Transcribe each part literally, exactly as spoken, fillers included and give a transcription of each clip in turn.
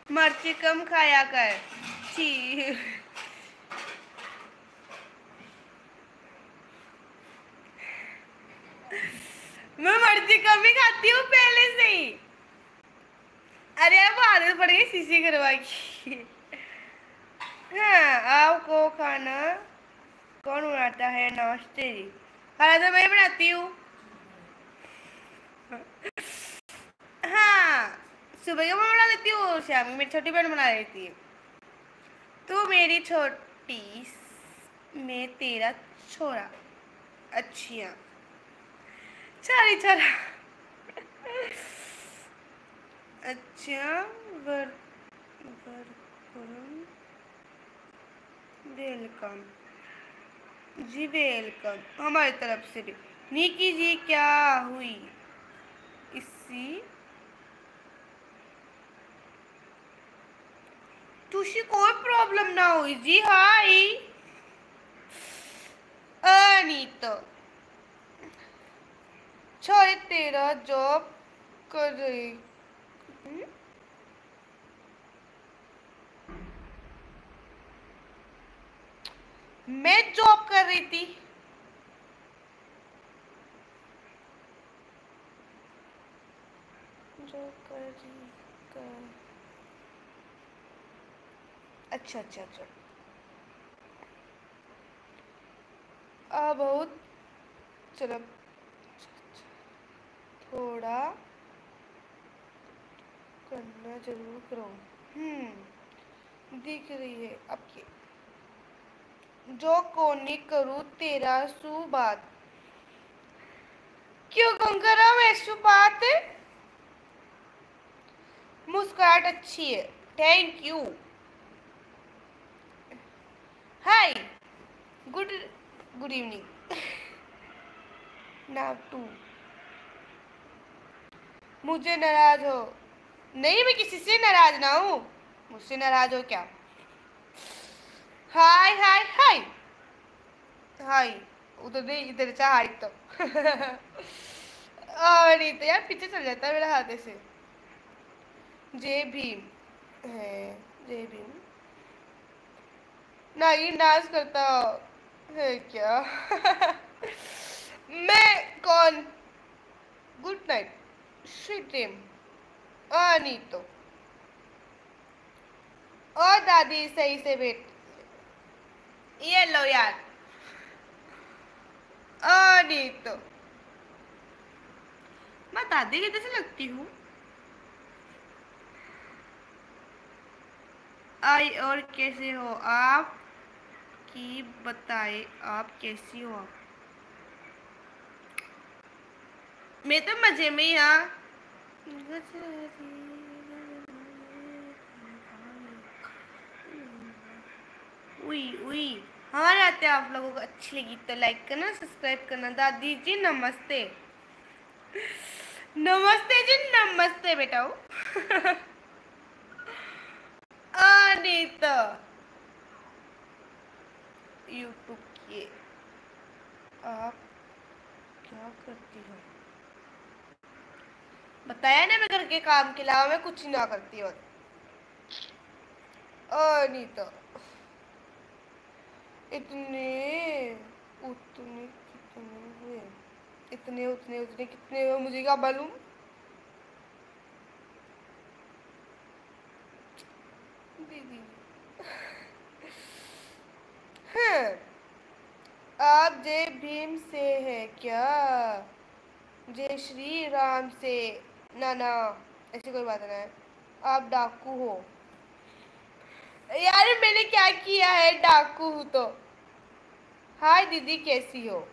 मिर्ची कम खाया कर। छी। मैं मिर्ची कम ही खाती हूँ पहले से ही। अरे अब आदत पड़ गई शीशी करवा की। हाँ, आपको खाना कौन बनाता है? नमस्ते जी। खाना तो मैं बनाती हूँ। हाँ, सुबह का मैं बना लेती हूँ, शाम में मेरी छोटी बहन बना लेती है। तू मेरी छोटी, मैं तेरा छोरा। अच्छा, छोरी छोरा। अच्छा, वर वर वेलकम जी, वेलकम हमारी तरफ से भी। निकी जी क्या हुई इसी तुझे कोई प्रॉब्लम ना हुई जी? हाय अनीता, छोरी तेरा जॉब कर रही। हम्म? मैं जॉब कर रही थी। जॉब कर रही कर... अच्छा अच्छा अच्छा। आ बहुत चलो, थोड़ा करना जरूर करो। हम्म, दिख रही है आपकी। जो कोनी करूँ तेरा सु बात। क्यों कौन करा मैं सु बात? मुस्कुराहट अच्छी है, thank you. Hi, good good evening. Now टू मुझे नाराज हो? नहीं, मैं किसी से नाराज ना हूँ। मुझसे नाराज हो क्या? हाय हाय हाय हाय। उधर नहीं, इधर चाह हाय तो। और नहीं तो यार, पीछे चल जाता है मेरा हाथ से। जय भीम है। जय भीम ना, ये डांस करता है क्या? मैं कौन? Good night, sweet dream. और नहीं तो। और दादी सही से बैठ। ये लो यार। और नहीं तो। मैं दादी की कैसे लगती हूँ? आई, और कैसे हो आप? की बताए, आप कैसी हो? आप, मैं तो मजे में ही। हाँ, उई उई। हमारे आते आप लोगों को अच्छी लगी तो लाइक करना, सब्सक्राइब करना। दादी जी नमस्ते। नमस्ते जी, नमस्ते बेटा। नहीं तो यूट्यूब के आप क्या करती हो? बताया ना, मैं घर के काम के अलावा मैं कुछ ना करती हूँ। नहीं तो इतने उतने कितने हुए? इतने उतने उतने कितने हुए मुझे क्या मालूम? दीदी, हाँ, आप जय भीम से है क्या? जय श्री राम से? ना ना, ऐसी कोई बात नहीं है। आप डाकू हो? यार मैंने क्या किया है, डाकू हूँ तो? हाय दीदी, कैसी हो?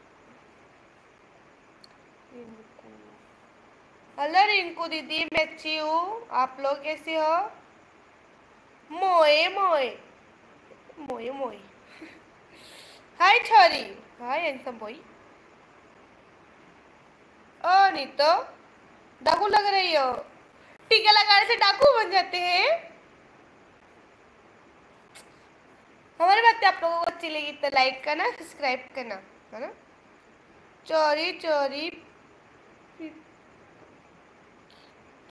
हेलो रिंकू दीदी, मैं अच्छी हूँ, आप लोग कैसे हो? मोए मोए मोए मोए। हाय छोरी। हाय हैंडसम बॉय। ओ नहीं तो, डाकू लग रही हो। टीका लगाने से डाकू बन जाते हैं? हमारी बातें आप लोगों को अच्छी लगी तो लाइक करना, सब्सक्राइब करना, है ना? चोरी चोरी